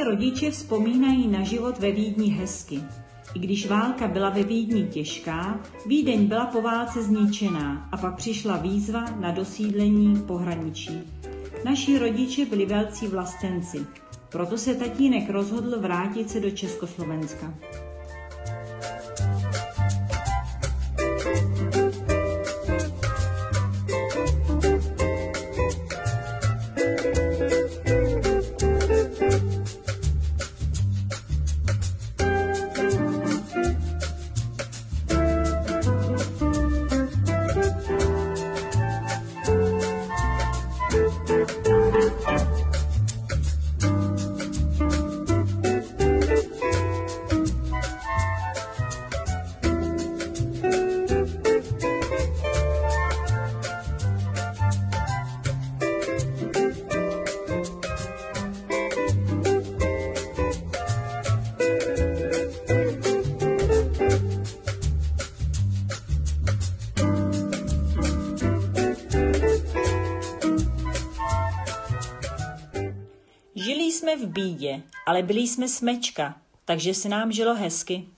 rodiče vzpomínají na život ve Vídni hezky. I když válka byla ve Vídni těžká, Vídeň byla po válce zničená a pak přišla výzva na dosídlení pohraničí. Naši rodiče byli velcí vlastenci, proto se tatínek rozhodl vrátit se do Československa. Žili jsme v bídě, ale byli jsme smečka, takže se nám žilo hezky.